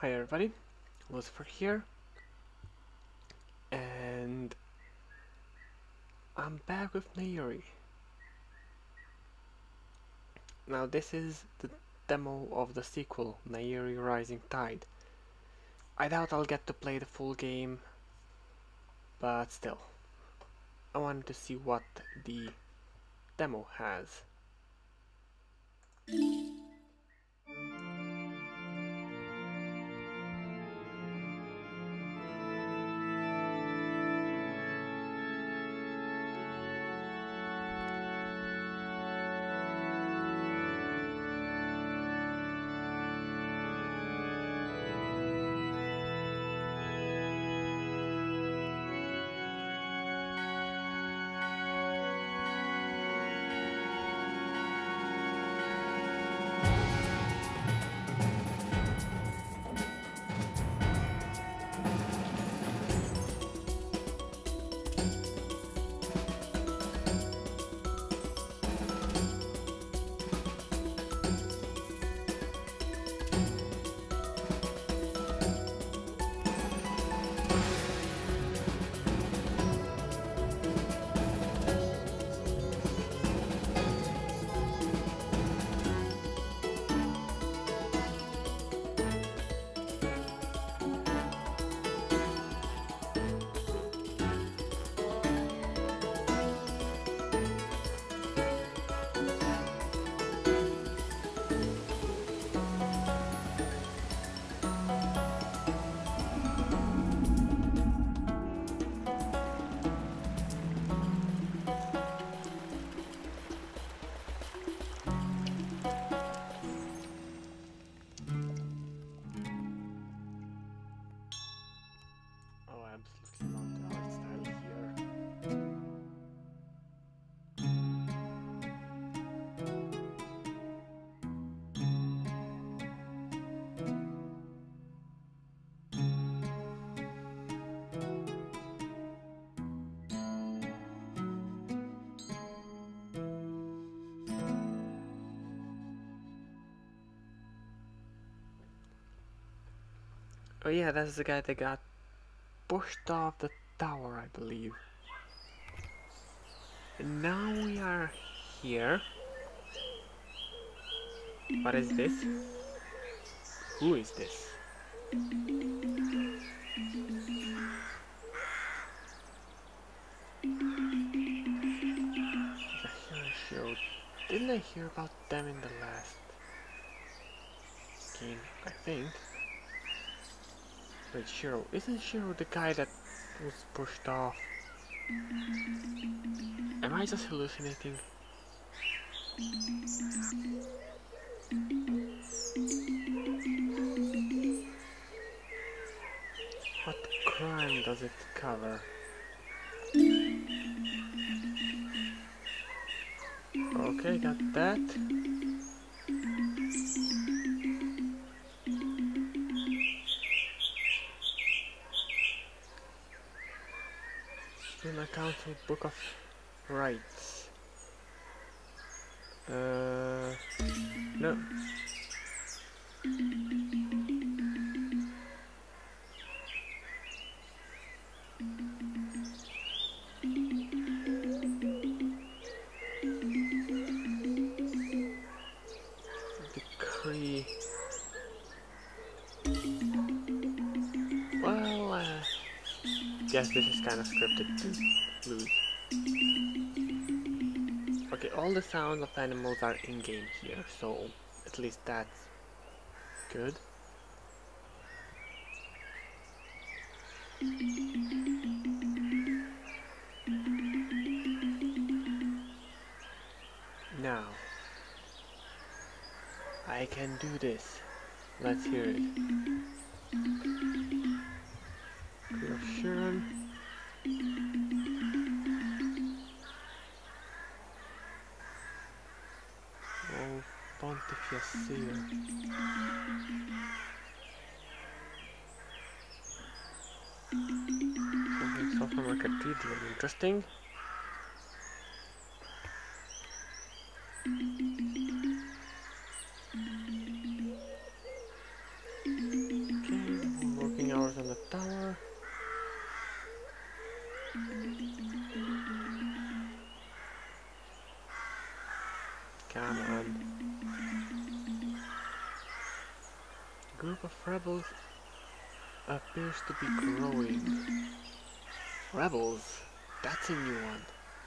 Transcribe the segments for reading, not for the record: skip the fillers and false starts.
Hi everybody, Lucifer here, and I'm back with Nairi. Now this is the demo of the sequel, Nairi Rising Tide. I doubt I'll get to play the full game, but still, I wanted to see what the demo has. Oh, I absolutely love the art style here. Oh yeah, that's the guy that got pushed off the tower, I believe. And now we are here. What is this? Who is this? The hero show. Didn't I hear about them in the last game? I think. Wait, Shiro. Isn't Shiro the guy that was pushed off? Am I just hallucinating? What crime does it cover? Okay, got that. Student Council Book of Rights. No. Decree. Well, guess this is kind of scripted to lose. Okay, all the sounds of animals are in-game here, so at least that's good. Now, I can do this. Let's hear it. Reassuring. Oh, Pontificacia. Something so from a cathedral. Interesting. Okay. Come on. The group of rebels appears to be growing. Rebels? That's a new one.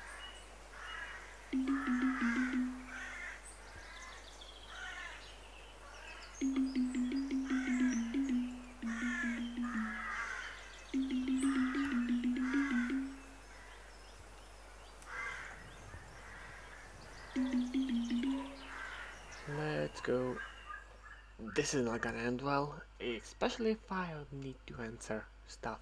Let's go. This is not gonna end well, especially if I need to answer stuff.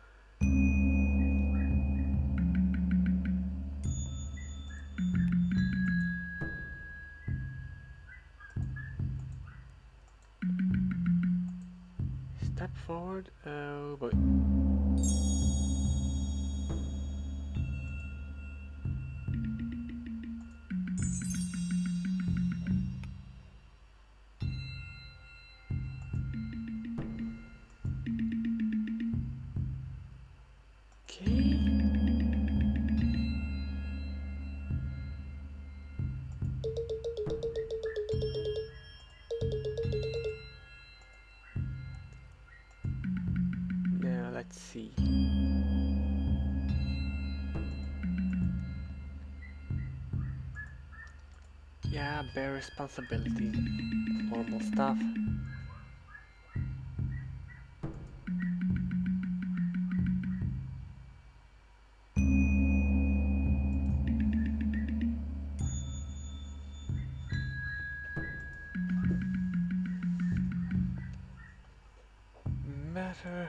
Step forward. Oh boy. Okay. Now let's see. Yeah, bear responsibility. Normal stuff. Matter.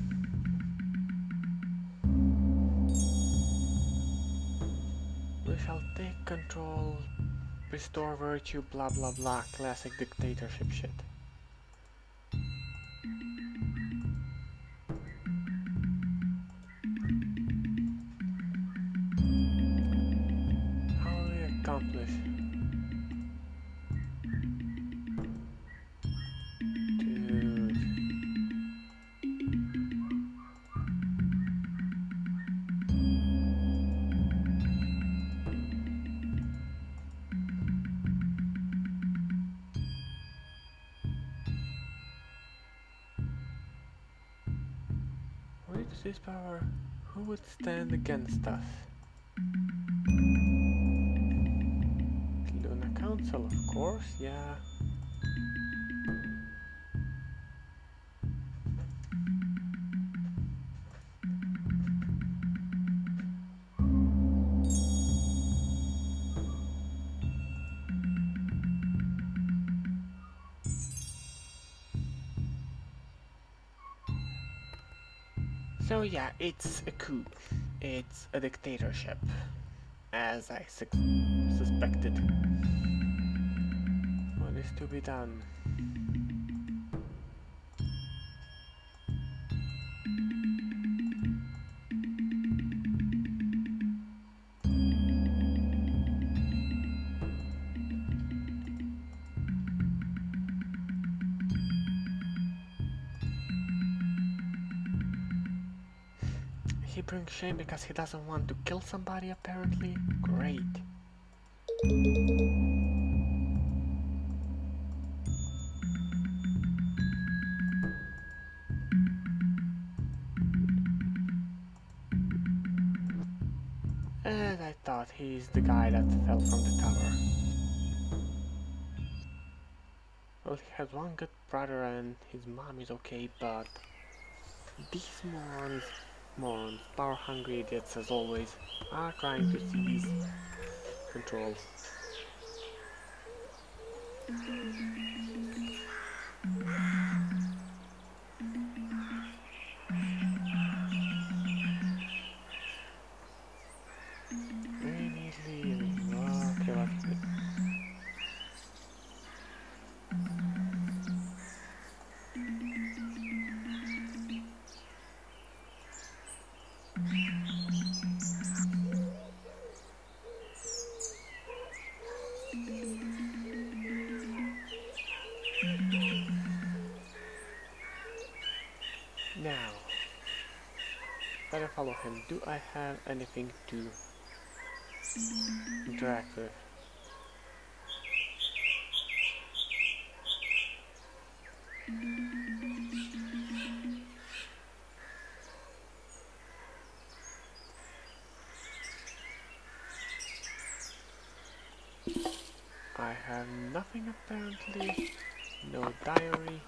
We shall take control, restore virtue, blah blah blah, classic dictatorship shit. How will we accomplish? Dude. With this power, who would stand against us? Luna Council, of course, yeah. So yeah, it's a coup. It's a dictatorship, as I suspected. What is to be done? He brings shame because he doesn't want to kill somebody, apparently. Great. And I thought he's the guy that fell from the tower. Well, he has one good brother and his mom is okay, but these morons, power-hungry idiots as always, are trying to seize control. Very neatly, okay, what's this? better follow him. Do I have anything to interact with? I have nothing apparently. No diary.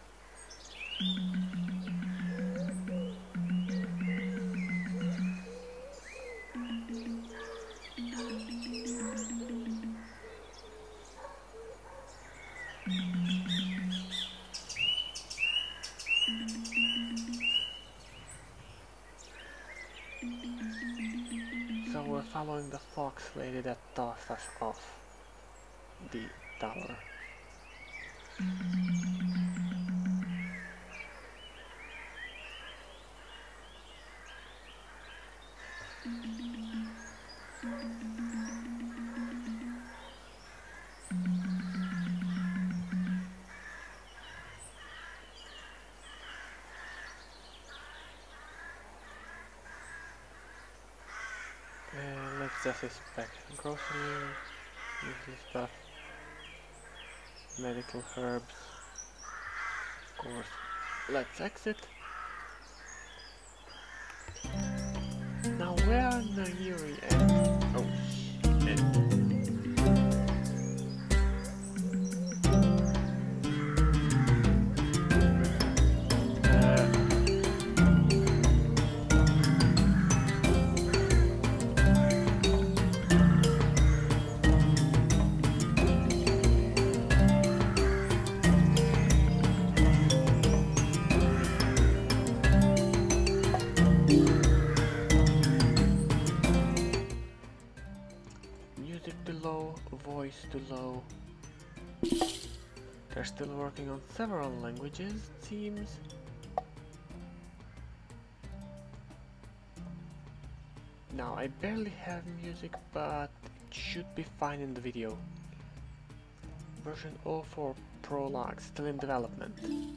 So we're following the fox lady that tossed us off the tower. Let's just inspect grocery, usual stuff, medical herbs, of course. Let's exit. Now where are Nairi and... oh shit. Music too low, voice too low. They're still working on several languages, it seems. Now I barely have music, but it should be fine in the video. Version 04 Prologue still in development.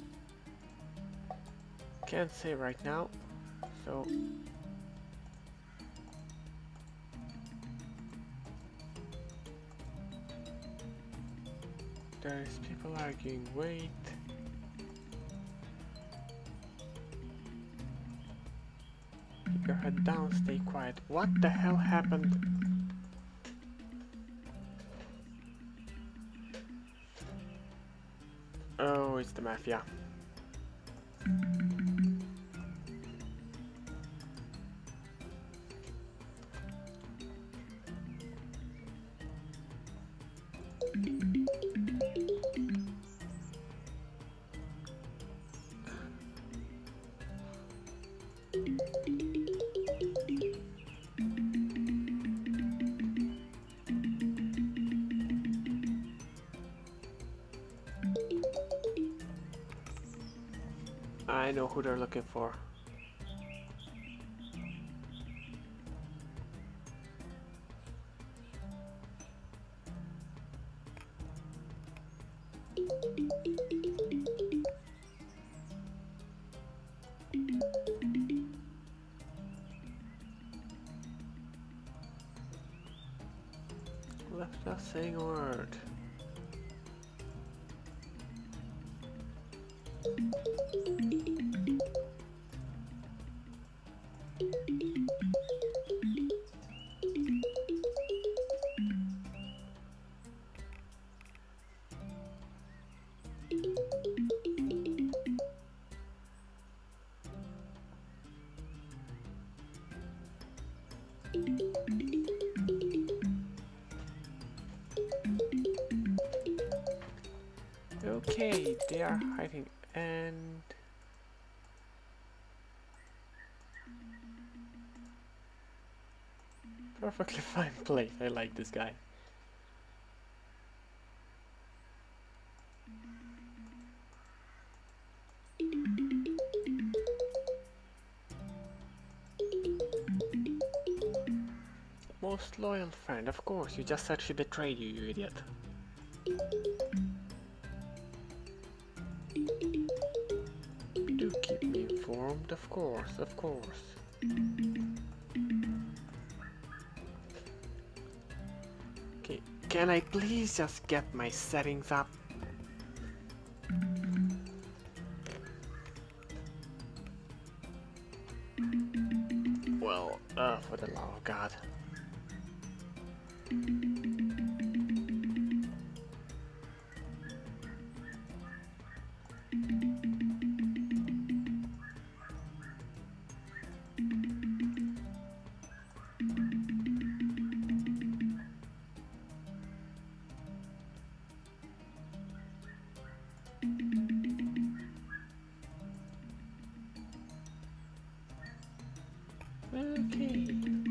Can't say right now, so there's people arguing, wait. Keep your head down, stay quiet. What the hell happened? Oh, it's the mafia. I know who they're looking for. Left without saying a word. Okay, they are hiding and perfectly fine place. I like this guy. Most loyal friend, of course. You just said she betrayed you, you idiot. Do keep me informed, of course, of course. Okay, can I please just get my settings up? Well, for the love of God. Okay.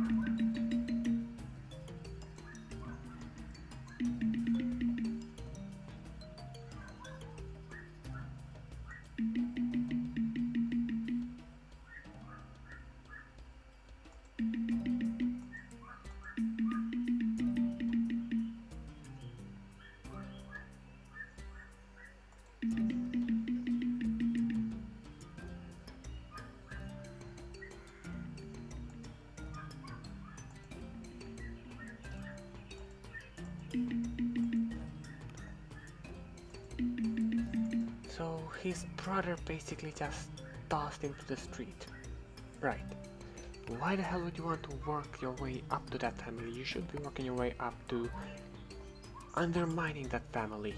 So his brother basically just tossed him to the street. Right. Why the hell would you want to work your way up to that family? You should be working your way up to undermining that family.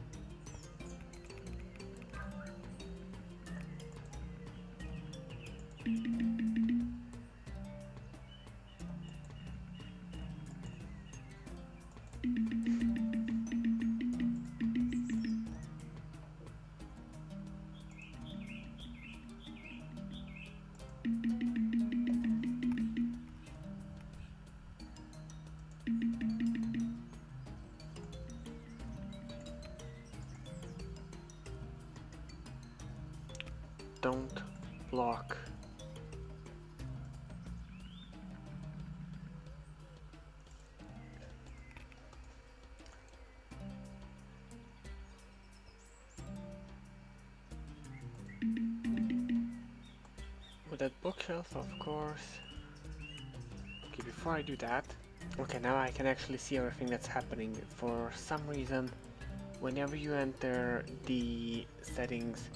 Don't block. With that bookshelf, of course. Okay, before I do that. Okay, now I can actually see everything that's happening. For some reason, whenever you enter the settings,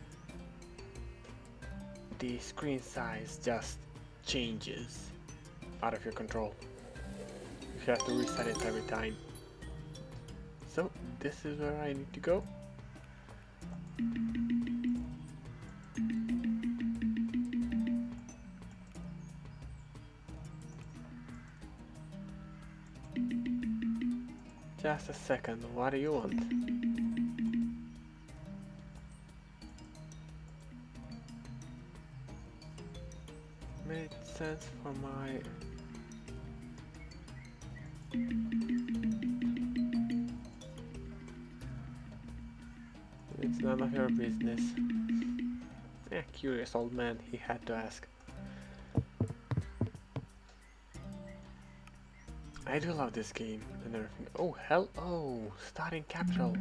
the screen size just changes out of your control. You have to reset it every time. So this is where I need to go. Just a second, what do you want? Made sense for my... It's none of your business. Yeah, curious old man, he had to ask. I do love this game and everything. Oh, hell, oh, starting capital.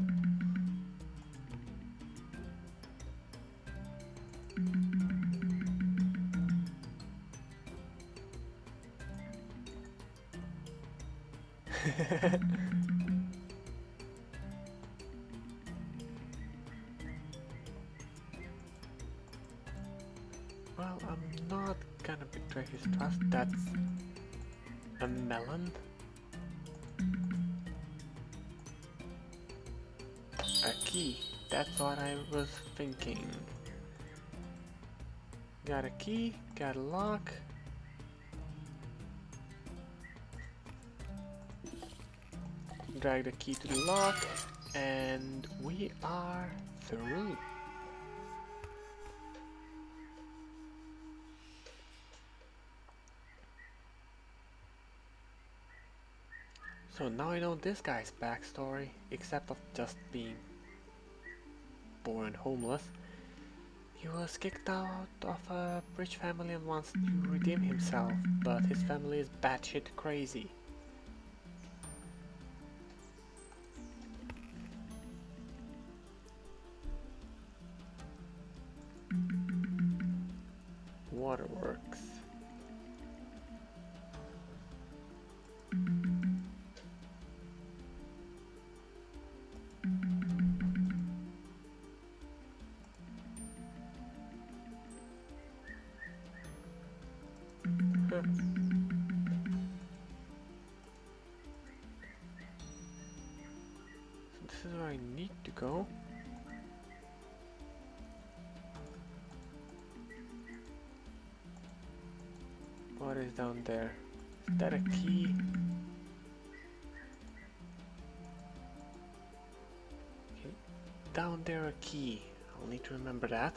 Well, I'm not gonna betray his trust. That's a melon. A key. That's what I was thinking. Got a key, got a lock. Drag the key to the lock, and we are through. So now I know this guy's backstory, except of just being born homeless. He was kicked out of a rich family and wants to redeem himself, but his family is batshit crazy. Waterworks. This is where I need to go. What is down there? Is that a key? Okay, down there a key. I'll need to remember that.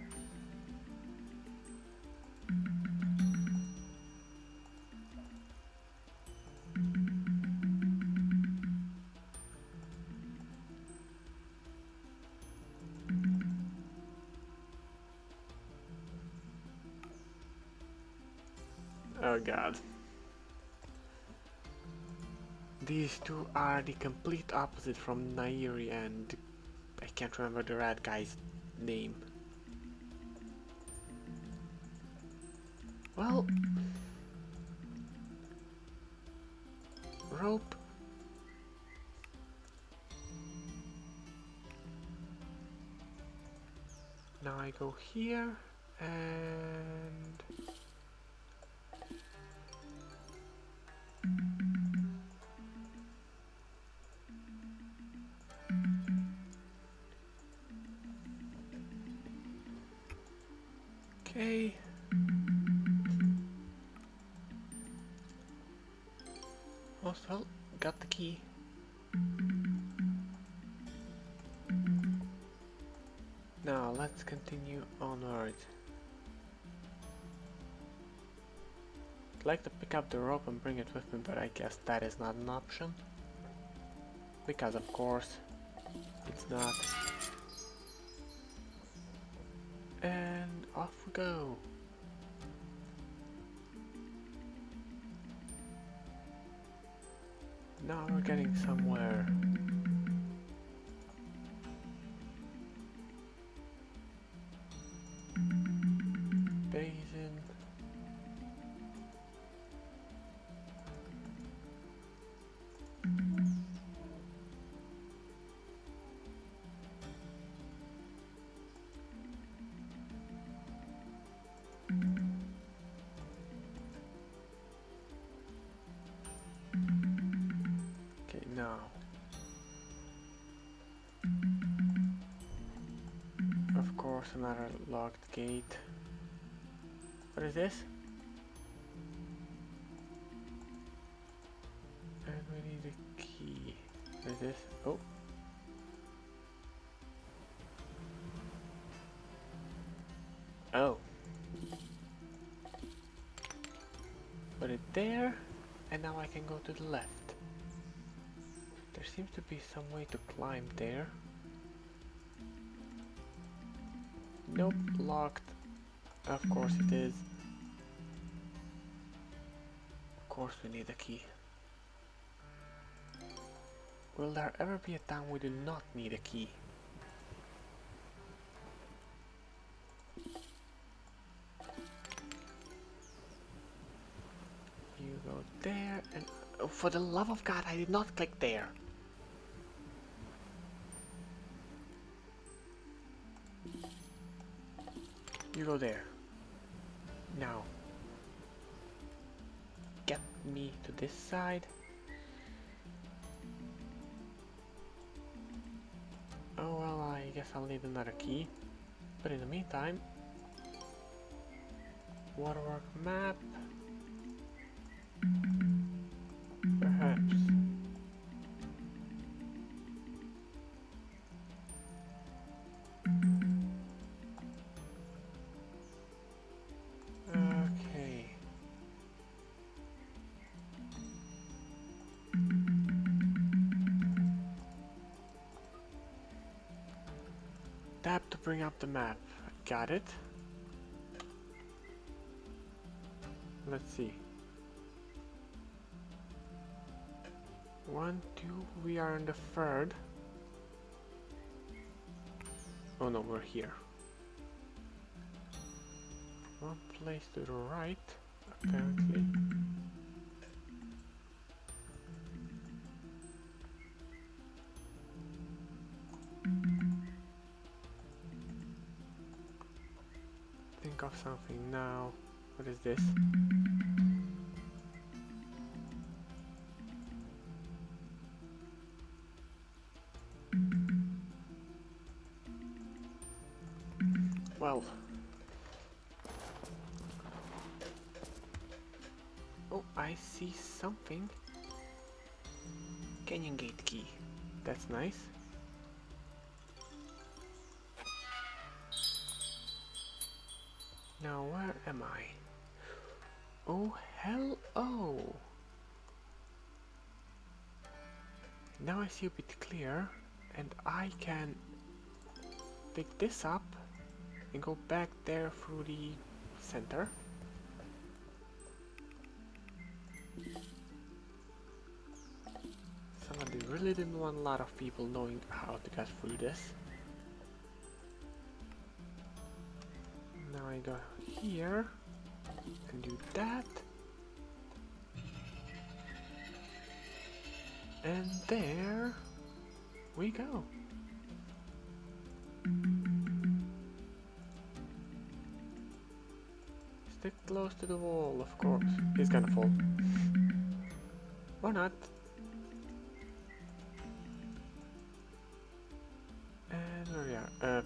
Oh god. These two are the complete opposite from Nairi and I can't remember the red guy's name. Well, rope. Now I go here and okay. Also, got the key. Now let's continue onward. I'd like to pick up the rope and bring it with me, but I guess that is not an option. Because of course, it's not. And off we go. Now we're getting somewhere. Basin. Okay, now. Of course, another locked gate. What is this? And we need a key. What is this? Oh. Oh. Put it there, and now I can go to the left. There seems to be some way to climb there. Nope, locked. Of course it is. Of course we need a key. Will there ever be a time we do not need a key? You go there and... Oh, for the love of God, I did not click there. You go there. Now. Get me to this side. Oh well, I guess I'll need another key. But in the meantime... Waterwork map. Perhaps. Okay. Tap to bring up the map. Got it. Let's see. 1, 2, we are in the third. Oh no, we're here. One place to the right, apparently. Think of something now. What is this? Oh, I see something. Canyon gate key. That's nice. Now where am I? Oh, hello! Now I see a bit clear, and I can pick this up and go back there through the center. Somebody really didn't want a lot of people knowing how to get through this. Now I go here and do that. And there we go. Stick close to the wall, of course. He's gonna fall. Or not. And where we are.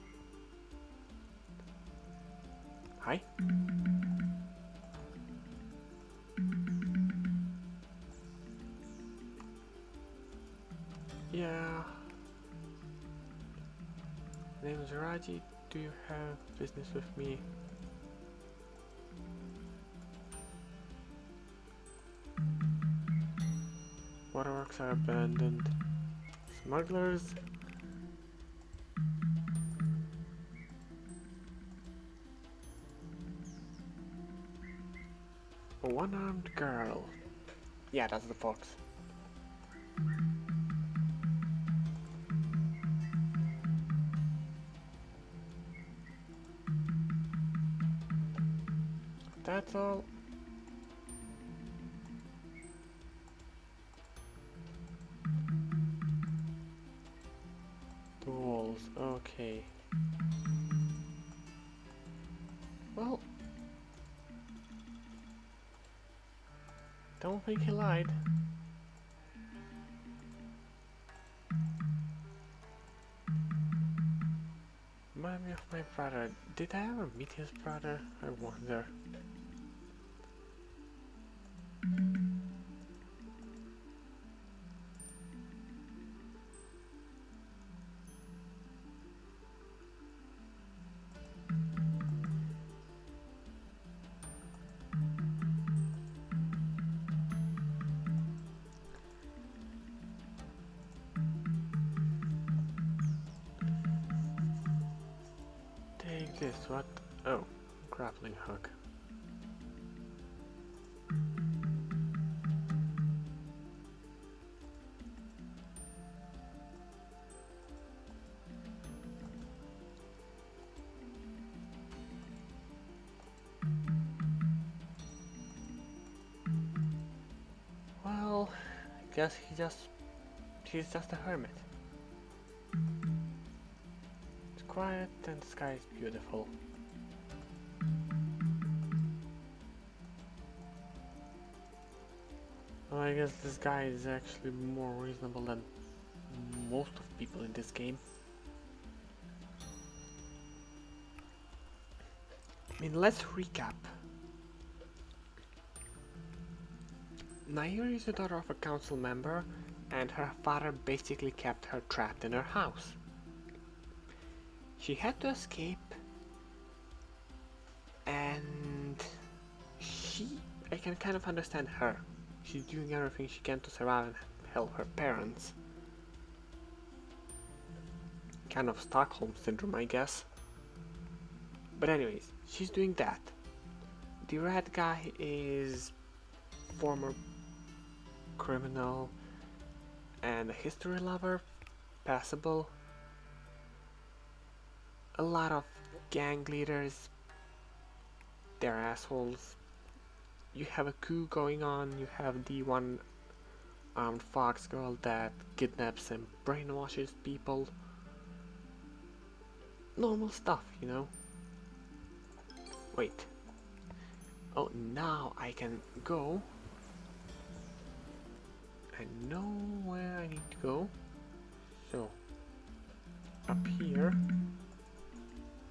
Hi. Yeah. Name is Raji. Do you have business with me? Waterworks are abandoned. Smugglers. A one-armed girl. Yeah, that's the fox. That's all. The walls, okay. Well, don't think he lied. Remind me of my brother. Did I ever meet his brother? I wonder. Take this, what? Oh, grappling hook. Well, I guess he's just a hermit. It's quiet and the sky is beautiful. Well, I guess this guy is actually more reasonable than most of people in this game. I mean, let's recap. Nairi is the daughter of a council member, and her father basically kept her trapped in her house. She had to escape, and I can kind of understand her. She's doing everything she can to survive and help her parents. Kind of Stockholm syndrome, I guess. But anyways, she's doing that. The red guy is former criminal and a history lover, passable. A lot of gang leaders, they're assholes. You have a coup going on, you have the one-armed fox girl that kidnaps and brainwashes people. Normal stuff, you know? Wait. Oh, now I can go. I know where I need to go. So, up here.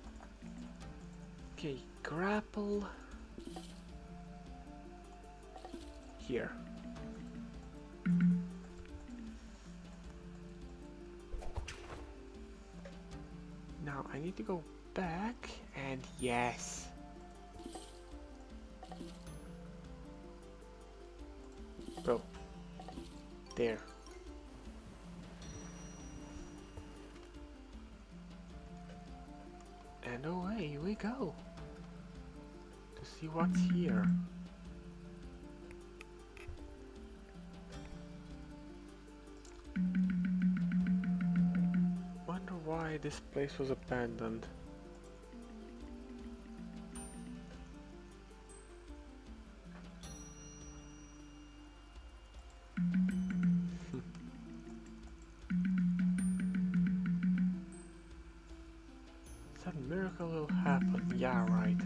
Okay, grapple. here. Now I need to go back, and yes. Bro. There. And away we go to see what's here. Wonder why this place was abandoned. That miracle will happen. Yeah, right.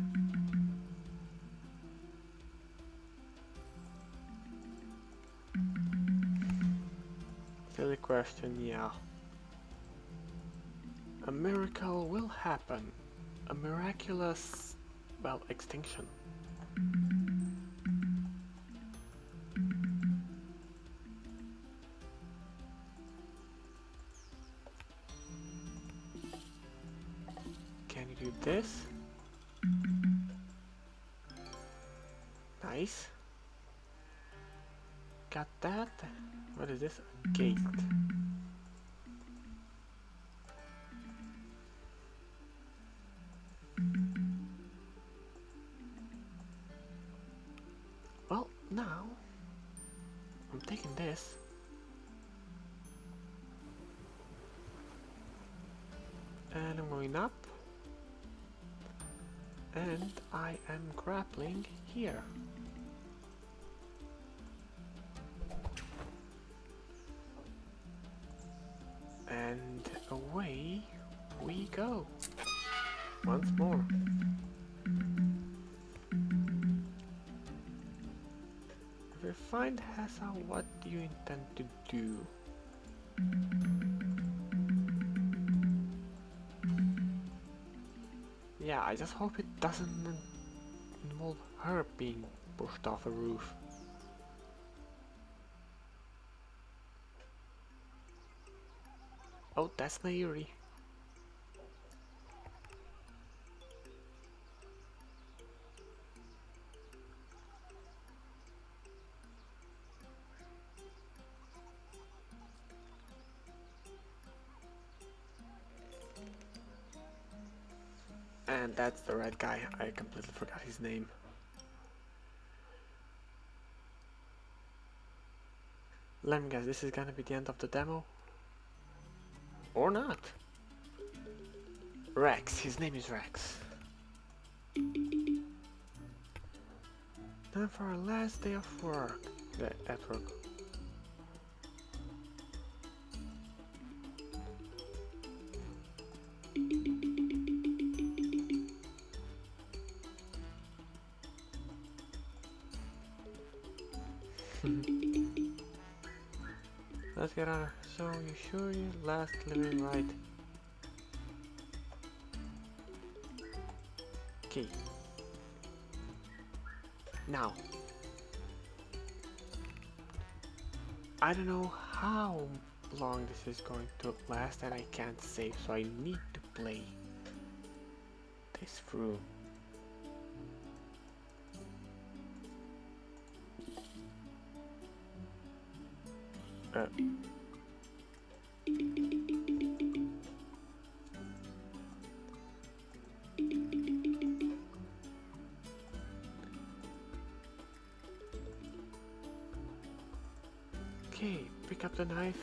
Silly question, yeah. A miracle will happen. A miraculous, well, extinction. Can you do this? Nice. Got that. What is this? A gate. Well, now I'm taking this. And I'm going up. And I am grappling here. And away we go. Once more. Find Hassa, what do you intend to do? Yeah, I just hope it doesn't involve her being pushed off a roof. Oh, that's Nairi. And that's the red guy, I completely forgot his name. Let me guess, this is gonna be the end of the demo? Or not? Rex, his name is Rex. Time for our last day of work. At work. Let's get out of. So you sure you last living right? Okay. Now. I don't know how long this is going to last and I can't save, so I need to play this through. Okay, pick up the knife.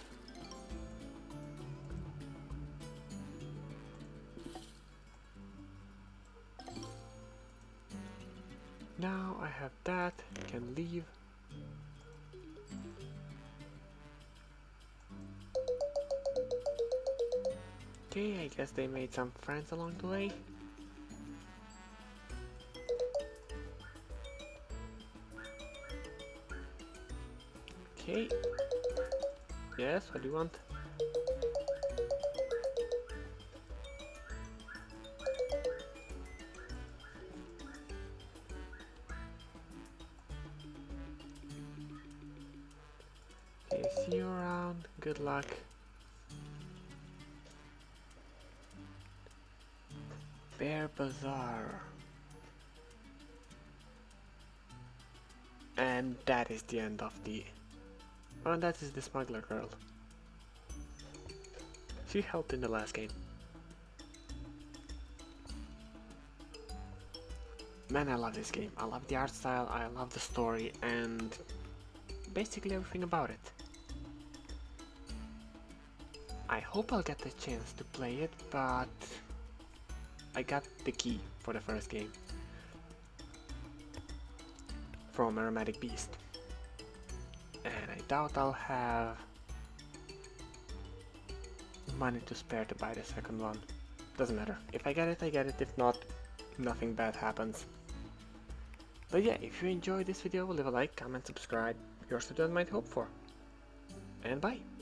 Now I have that, can leave. Okay, I guess they made some friends along the way. Okay. Yes, what do you want? Okay, see you around. Good luck. Bear Bazaar. And that is the end of the... Oh, that is the smuggler girl. She helped in the last game. Man, I love this game. I love the art style, I love the story, and basically everything about it. I hope I'll get the chance to play it, but I got the key for the first game from Aromatic Beast, and I doubt I'll have money to spare to buy the second one. Doesn't matter. If I get it, I get it. If not, nothing bad happens. But yeah, if you enjoyed this video, leave a like, comment, subscribe. Yours to do might hope for. And bye!